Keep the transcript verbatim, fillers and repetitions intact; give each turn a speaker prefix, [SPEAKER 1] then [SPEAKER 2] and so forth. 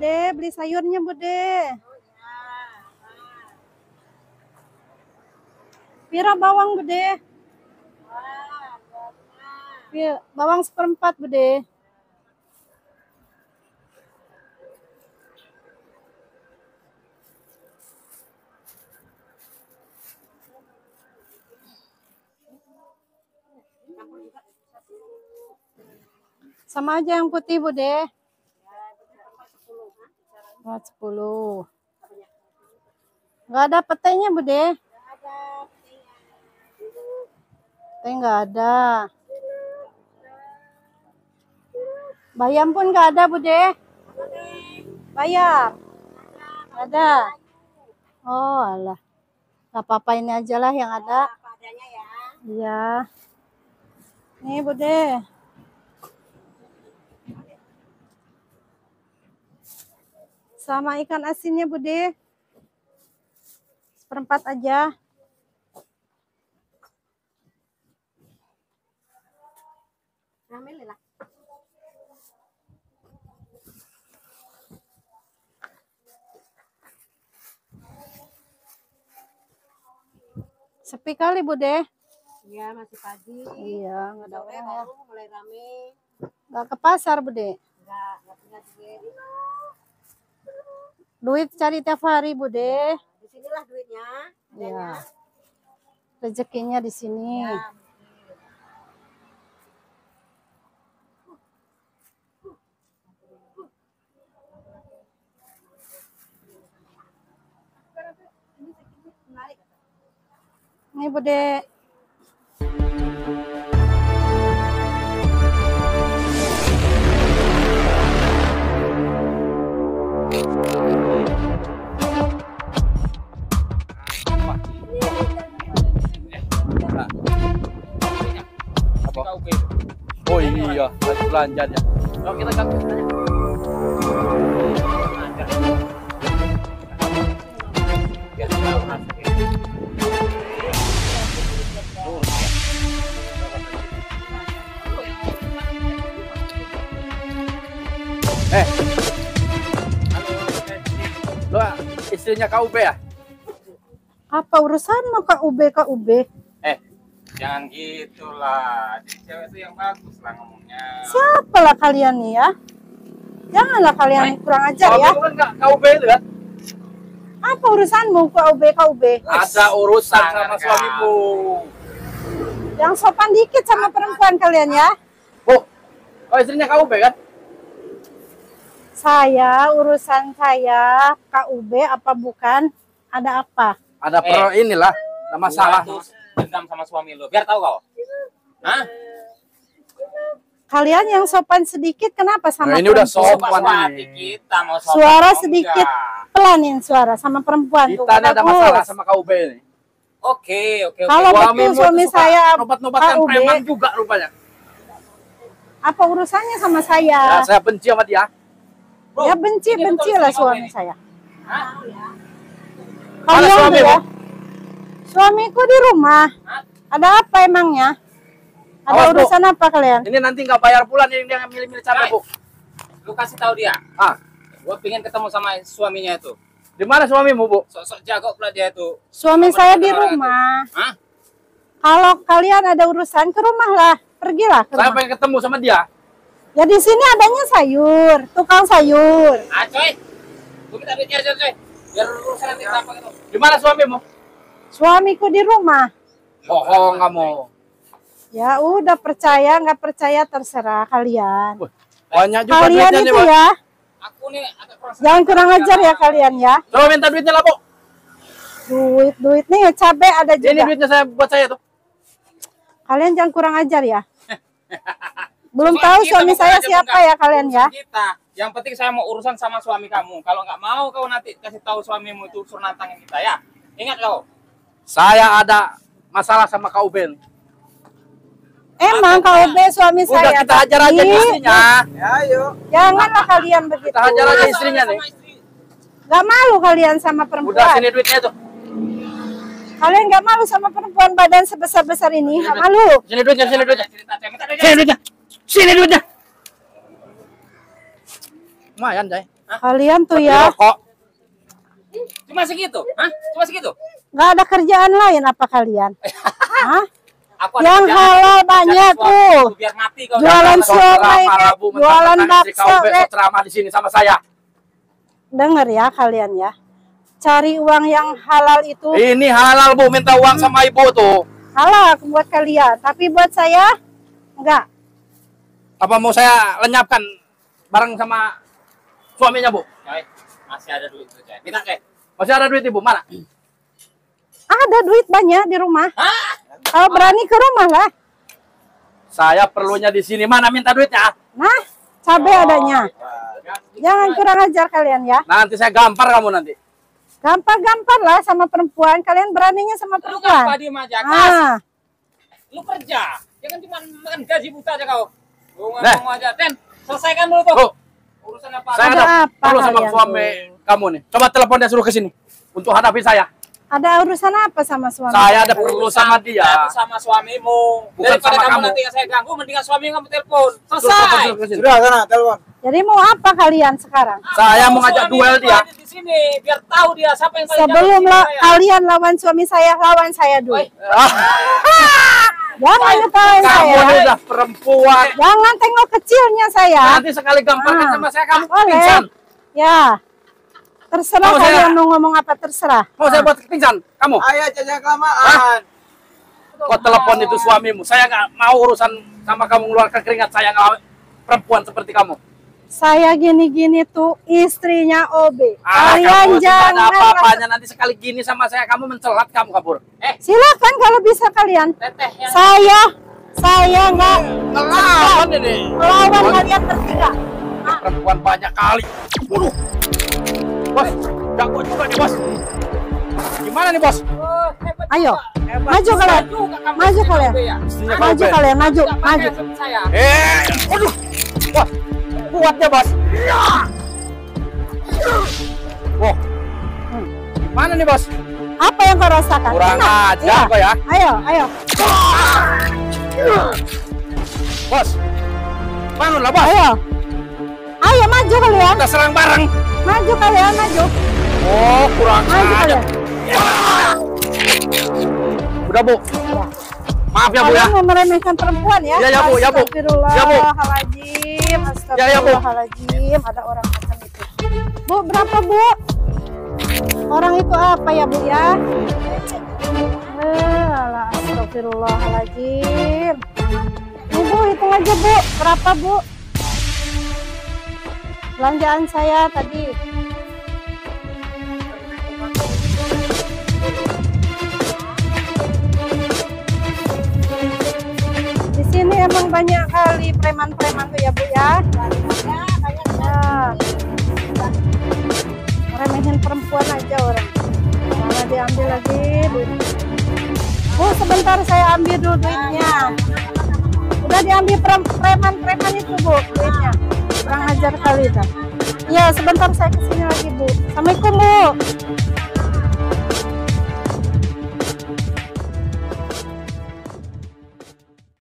[SPEAKER 1] Bude, beli sayurnya Bude. Pira bawang Bude? Pira, bawang seperempat Bude. Sama aja yang putih Bude. Buat sepuluh. Enggak ada petainya Bude. Petai enggak ada. Bayam pun enggak ada Bude. Bayam. Enggak ada. Oh alah. Enggak apa-apa, ini aja lah yang ada. Iya. Nih Bude. Sama ikan asinnya Bude. Seperempat aja. Sepi kali Bude.
[SPEAKER 2] Iya, masih pagi.
[SPEAKER 1] Iya, nggak ada orang ya.
[SPEAKER 2] Mulai rame.
[SPEAKER 1] Nggak ke pasar Bude.
[SPEAKER 2] Enggak, enggak punya duit.
[SPEAKER 1] Duit cari tiap hari Bude.
[SPEAKER 2] Di sinilah duitnya.
[SPEAKER 1] Iya. Rezekinya di sini.
[SPEAKER 2] Ya.
[SPEAKER 1] Ini Bude.
[SPEAKER 3] Oh iya, lagi belanja ya.
[SPEAKER 4] Kalau kita ganti saja.
[SPEAKER 3] Eh, lo istrinya Kak Ube ya?
[SPEAKER 1] Apa urusanmu Kak Ube, Kak Ube?
[SPEAKER 4] Eh, jangan gitulah. Cewek itu yang bagus lah ngomongnya.
[SPEAKER 1] Siapalah kalian nih ya? Janganlah kalian
[SPEAKER 4] Hai.
[SPEAKER 1] kurang ajar ya.
[SPEAKER 3] Kamu kan Kak Ube itu kan?
[SPEAKER 1] Apa urusanmu Kak Ube, Kak Ube?
[SPEAKER 3] Ada urusan
[SPEAKER 4] Sangat
[SPEAKER 3] sama
[SPEAKER 4] kan.
[SPEAKER 3] suamimu.
[SPEAKER 1] Yang sopan dikit sama perempuan kalian ya.
[SPEAKER 3] Oh, oh istrinya Kak Ube kan?
[SPEAKER 1] Saya, urusan saya, Kak Ube apa bukan? Ada apa?
[SPEAKER 3] Ada
[SPEAKER 4] Eh.
[SPEAKER 3] pro inilah, ada masalah.
[SPEAKER 4] Gua tuh dendam sama suami lu. Biar tahu kau. Hah?
[SPEAKER 1] Kalian yang sopan sedikit kenapa sama
[SPEAKER 3] Nah, ini udah
[SPEAKER 1] perempuan?
[SPEAKER 3] sopan.
[SPEAKER 4] Sopan hati kita mau sopan.
[SPEAKER 1] Suara
[SPEAKER 4] mau
[SPEAKER 1] sedikit.
[SPEAKER 4] enggak.
[SPEAKER 1] Pelanin suara sama perempuan. tuh,
[SPEAKER 3] Kita ini ada
[SPEAKER 1] bagus.
[SPEAKER 3] masalah sama Kak Ube ini.
[SPEAKER 4] Oke, oke, oke.
[SPEAKER 1] Kalau betul
[SPEAKER 3] Suamimu
[SPEAKER 1] suami
[SPEAKER 3] tuh suka
[SPEAKER 1] saya
[SPEAKER 3] nobat-nobatkan
[SPEAKER 1] Kak Ube,
[SPEAKER 3] preman juga rupanya.
[SPEAKER 1] apa urusannya sama
[SPEAKER 3] Ya,
[SPEAKER 1] saya?
[SPEAKER 3] saya benci sama dia.
[SPEAKER 4] Bro,
[SPEAKER 1] Ya benci,
[SPEAKER 4] ini
[SPEAKER 1] benci
[SPEAKER 4] betul
[SPEAKER 1] lah
[SPEAKER 4] suami kau
[SPEAKER 1] suami
[SPEAKER 4] ini.
[SPEAKER 1] saya.
[SPEAKER 4] Hah?
[SPEAKER 3] Mana
[SPEAKER 1] Kalian
[SPEAKER 3] suami,
[SPEAKER 1] tuh ya.
[SPEAKER 3] Bu?
[SPEAKER 1] Suamiku di rumah.
[SPEAKER 4] Hah?
[SPEAKER 1] Ada apa emangnya? Ada
[SPEAKER 3] Awas, Bu.
[SPEAKER 1] urusan apa kalian?
[SPEAKER 3] Ini nanti nggak bayar pulang yang dia milih-milih cabai,
[SPEAKER 4] Hai.
[SPEAKER 3] Bu.
[SPEAKER 4] Lu kasih tahu dia.
[SPEAKER 3] Ah,
[SPEAKER 4] Gua pengen ketemu sama suaminya itu.
[SPEAKER 3] di mana suamimu, Bu?
[SPEAKER 4] Sok-sok jago pula dia itu.
[SPEAKER 1] Suami
[SPEAKER 4] Sama
[SPEAKER 1] saya
[SPEAKER 4] dengan
[SPEAKER 1] di
[SPEAKER 4] orang
[SPEAKER 1] rumah.
[SPEAKER 4] itu. Hah?
[SPEAKER 1] Kalau kalian ada urusan ke rumah lah, pergilah ke
[SPEAKER 3] Saya
[SPEAKER 1] rumah.
[SPEAKER 3] pengen ketemu sama dia.
[SPEAKER 1] Ya di sini adanya sayur, tukang sayur.
[SPEAKER 4] Ah, coy. Gua minta duitnya aja, coy. Biar urusan nanti berapa gitu.
[SPEAKER 3] Di mana suamimu?
[SPEAKER 1] Suamiku di rumah.
[SPEAKER 3] Bohong kamu.
[SPEAKER 1] Ya udah, percaya nggak percaya terserah kalian.
[SPEAKER 3] Wah, banyak juga
[SPEAKER 1] Kalian
[SPEAKER 3] duitnya nih,
[SPEAKER 1] itu
[SPEAKER 3] Bu.
[SPEAKER 1] ya,
[SPEAKER 4] Aku nih agak kurang
[SPEAKER 1] jangan kurang ajar ya kalian ya.
[SPEAKER 3] Coba minta duitnya lah, Bu.
[SPEAKER 1] Duit, duit nih cabai ada
[SPEAKER 3] Ini
[SPEAKER 1] juga.
[SPEAKER 3] duitnya saya buat saya tuh.
[SPEAKER 1] Kalian jangan kurang ajar ya. Belum
[SPEAKER 4] Cuma
[SPEAKER 1] tahu
[SPEAKER 4] kita
[SPEAKER 1] suami
[SPEAKER 4] bukan
[SPEAKER 1] saya
[SPEAKER 4] aja,
[SPEAKER 1] siapa
[SPEAKER 4] bukan.
[SPEAKER 1] ya kalian ya.
[SPEAKER 4] Urusan kita. Yang penting saya mau urusan sama suami kamu. Kalau nggak mau kau nanti kasih tahu suamimu itu suruh nantangin kita ya. Ingat kau.
[SPEAKER 3] Saya ada masalah sama Kak Ube.
[SPEAKER 1] Emang kau be suami
[SPEAKER 3] Udah
[SPEAKER 1] saya.
[SPEAKER 3] kita hajar aja
[SPEAKER 1] tapi
[SPEAKER 3] istrinya.
[SPEAKER 1] Janganlah kalian begitu.
[SPEAKER 3] Kita hajar aja istrinya nih.
[SPEAKER 4] Sama istri.
[SPEAKER 1] Gak malu kalian sama perempuan.
[SPEAKER 3] Udah sini duitnya tuh.
[SPEAKER 1] Kalian gak malu sama perempuan badan sebesar-besar ini? Gak malu.
[SPEAKER 3] Sini duitnya, sini duitnya.
[SPEAKER 4] Cerita, minta duitnya.
[SPEAKER 3] Sini duitnya. Sini duitnya. Lumayan, Jay.
[SPEAKER 1] Kalian tuh
[SPEAKER 3] Beli
[SPEAKER 1] ya,
[SPEAKER 3] rokok.
[SPEAKER 4] Cuma segitu? Hah? Cuma segitu?
[SPEAKER 1] nggak ada kerjaan lain apa kalian? Hah?
[SPEAKER 4] Aku ada
[SPEAKER 1] Yang
[SPEAKER 4] kerjaan.
[SPEAKER 1] halal banyak
[SPEAKER 4] Cari
[SPEAKER 1] tuh.
[SPEAKER 4] suami biar mati kau.
[SPEAKER 1] Jualan
[SPEAKER 3] Jangan kau
[SPEAKER 1] siomay,
[SPEAKER 3] ceramah
[SPEAKER 1] Kek.
[SPEAKER 3] lah, Bu.
[SPEAKER 1] Jualan
[SPEAKER 3] Mentang-mentang istri
[SPEAKER 1] bakso,
[SPEAKER 3] Kau besok
[SPEAKER 1] Kek.
[SPEAKER 3] ceramah di sini sama saya.
[SPEAKER 1] Dengar ya kalian ya. Cari uang yang halal itu
[SPEAKER 3] Ini halal, Bu. Minta uang sama ibu tuh.
[SPEAKER 1] halal buat kalian, tapi buat saya enggak.
[SPEAKER 3] Apa mau saya lenyapkan bareng sama suaminya, Bu?
[SPEAKER 4] Coy, masih ada duit tuh, coy. Minta, Kek.
[SPEAKER 3] Masih ada duit, Ibu? Mana?
[SPEAKER 1] Ada duit banyak di rumah.
[SPEAKER 4] Hah?
[SPEAKER 1] Kalau berani ke rumah lah.
[SPEAKER 3] Saya perlunya di sini. Mana minta duitnya?
[SPEAKER 1] Nah, cabai adanya. Jangan kurang ajar kalian ya.
[SPEAKER 3] Nanti saya gampar kamu nanti.
[SPEAKER 1] Gampang-gampang lah sama perempuan. Kalian beraninya sama
[SPEAKER 4] Lu ngapa
[SPEAKER 1] perempuan.
[SPEAKER 4] diem aja, Kas?
[SPEAKER 1] Ah,
[SPEAKER 4] Lu kerja. Jangan cuma makan gaji buta aja kau. Lu
[SPEAKER 3] Nah.
[SPEAKER 4] ngomong aja. Ten, selesaikan dulu tuh.
[SPEAKER 3] Bu,
[SPEAKER 4] Urusan apa?
[SPEAKER 3] saya
[SPEAKER 1] Ada
[SPEAKER 3] ada
[SPEAKER 1] apa
[SPEAKER 3] perlu sama
[SPEAKER 1] kalian
[SPEAKER 3] suami kamu nih. Coba telepon dia suruh ke sini untuk hadapi saya.
[SPEAKER 1] ada urusan apa sama suami?
[SPEAKER 3] Saya ada perlu sama dia.
[SPEAKER 4] Aku sama suamimu.
[SPEAKER 3] Bukan
[SPEAKER 4] Daripada
[SPEAKER 3] sama
[SPEAKER 4] kamu,
[SPEAKER 3] kamu.
[SPEAKER 4] nanti yang saya ganggu, mendingan suami kamu telepon.
[SPEAKER 3] Suruh telepon,
[SPEAKER 4] Selesai.
[SPEAKER 3] suruh ke sini.
[SPEAKER 5] Sudah sana telepon.
[SPEAKER 1] Jadi mau apa kalian sekarang?
[SPEAKER 3] Saya mau
[SPEAKER 4] Kamu
[SPEAKER 3] ngajak
[SPEAKER 4] suami
[SPEAKER 3] duel
[SPEAKER 4] itu
[SPEAKER 3] dia.
[SPEAKER 4] ada di sini biar tahu dia siapa yang paling
[SPEAKER 1] Sebelum
[SPEAKER 4] jago di
[SPEAKER 1] la-
[SPEAKER 4] sini, saya.
[SPEAKER 1] kalian lawan suami saya, lawan saya dulu.
[SPEAKER 4] Woi,
[SPEAKER 3] Ah,
[SPEAKER 1] Jangan ketawain
[SPEAKER 3] kamu
[SPEAKER 1] saya.
[SPEAKER 3] ini udah perempuan.
[SPEAKER 1] Jangan tengok kecilnya saya.
[SPEAKER 3] Nanti sekali gambarkan
[SPEAKER 1] Ah.
[SPEAKER 3] sama saya kamu
[SPEAKER 1] Boleh.
[SPEAKER 3] pingsan.
[SPEAKER 1] Ya. Terserah
[SPEAKER 3] Mau saya-
[SPEAKER 1] kalian mau ngomong apa terserah.
[SPEAKER 3] Mau saya buat pingsan kamu?
[SPEAKER 5] Ayah jangan kelamaan.
[SPEAKER 3] Kau telepon itu suamimu. Saya nggak mau urusan sama kamu mengeluarkan keringat saya nggak perempuan seperti kamu.
[SPEAKER 1] Saya gini-gini tuh istrinya O B.
[SPEAKER 3] Ah,
[SPEAKER 1] Kalian
[SPEAKER 3] kamu tidak
[SPEAKER 1] jangan
[SPEAKER 3] ada apa-apanya nanti sekali gini sama saya kamu mencelat kamu kabur.
[SPEAKER 4] eh,
[SPEAKER 1] silakan kalau bisa kalian.
[SPEAKER 4] teteh yang
[SPEAKER 1] Saya saya nggak
[SPEAKER 3] Ngelawan ini.
[SPEAKER 1] melawan kalian bertiga.
[SPEAKER 3] Perempuan banyak kali. Waduh. Bos, jago juga nih bos. Gimana nih bos?
[SPEAKER 4] Oh, hebat
[SPEAKER 1] Ayo,
[SPEAKER 4] juga. Hebat
[SPEAKER 1] maju
[SPEAKER 4] juga
[SPEAKER 1] kalian.
[SPEAKER 4] juga kamu
[SPEAKER 1] Maju
[SPEAKER 4] istrinya
[SPEAKER 1] kalian.
[SPEAKER 4] O B ya.
[SPEAKER 3] Istrinya
[SPEAKER 1] Maju
[SPEAKER 3] Kau Ben.
[SPEAKER 1] kalian, maju,
[SPEAKER 4] Nggak pakai
[SPEAKER 1] maju.
[SPEAKER 4] seperti saya.
[SPEAKER 3] Eh, waduh. Bos, kuatnya bos. Wah.
[SPEAKER 1] Hmm.
[SPEAKER 3] Gimana nih bos?
[SPEAKER 1] Apa yang kau rasakan?
[SPEAKER 3] Kurang
[SPEAKER 1] Enak?
[SPEAKER 3] ajar
[SPEAKER 1] Iya.
[SPEAKER 3] kau ya.
[SPEAKER 1] Ayo, ayo.
[SPEAKER 3] Bos. Bangun lah bos.
[SPEAKER 1] Ayo. Ayo maju kalian.
[SPEAKER 3] Kita serang bareng.
[SPEAKER 1] Maju kalian, maju.
[SPEAKER 3] Oh, kurang
[SPEAKER 1] Maju
[SPEAKER 3] ajar.
[SPEAKER 1] kalian.
[SPEAKER 3] Udah bu.
[SPEAKER 1] Ya.
[SPEAKER 3] Maaf ya bu ya.
[SPEAKER 1] Kalian mau meremehkan perempuan ya?
[SPEAKER 3] Ya, ya, Bu, ya, Bu.
[SPEAKER 1] Astagfirullahaladzim.
[SPEAKER 3] Ya, ya, Bu.
[SPEAKER 1] Astagfirullahaladzim. Ada orang macam itu. Bu, berapa Bu? Orang itu apa ya Bu ya? Eh, alah, astagfirullahaladzim. Nih Bu, hitung aja Bu. Berapa Bu? Belanjaan saya tadi. Di sini emang banyak kali preman-preman tuh ya Bu ya. Ya, banyak ya. Meremehin perempuan aja orang. Malah diambil lagi duit. Bu, sebentar saya ambil dulu duitnya. Udah diambil pre- preman-preman itu Bu, duitnya. Kurang ajar kali dah. Iya, sebentar saya kesini lagi Bu. Assalamualaikum Bu.